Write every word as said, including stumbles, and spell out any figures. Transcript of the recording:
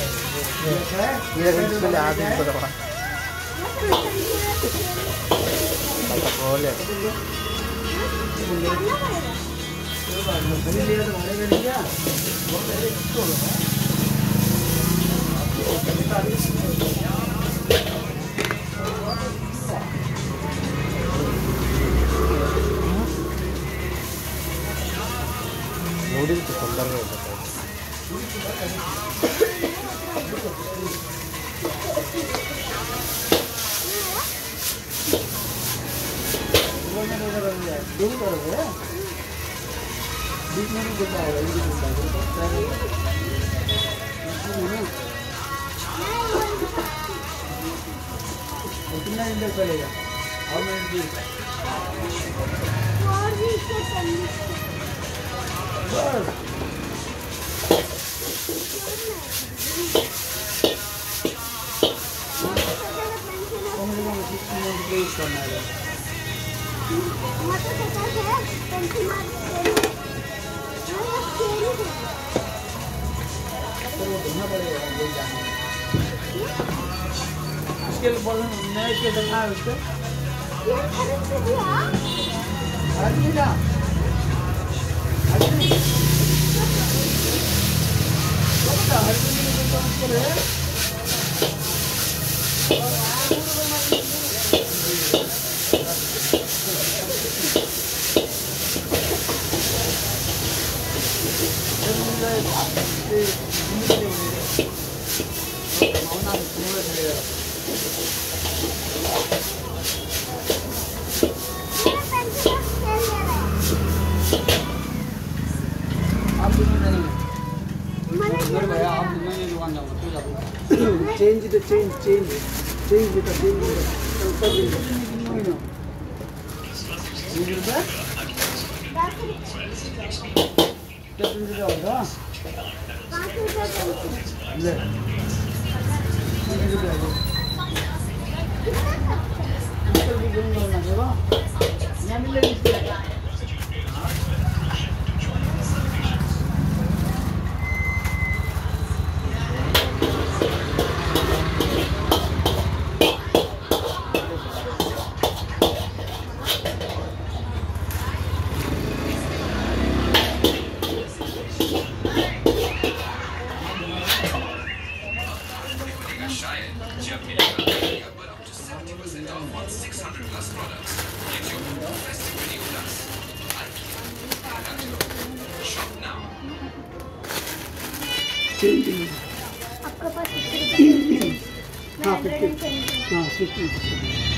ये इसमें आदि को दबा बात बोल है नूडल्स तो सुंदर है कितना इंटर चलेगा और मैं भी और भी इससे चलने करना है मतलब कैसा है पेंसिल मार के तो वो ढूंढना पड़ेगा ले जाने इसके बोल नए के देखना है उसको ये खरीद के दिया आज नहीं था आज नहीं तो बता हर दिन में तो उसको है change the change change change with the change with the ऊपर change change with the दस रुपये होगा पाँच रुपये ले तीन रुपये आएगा ऊपर भी कम करना होगा यहाँ मिलेगी आपके पास कितने हाँ फिफ्टी हाँ फिफ्टी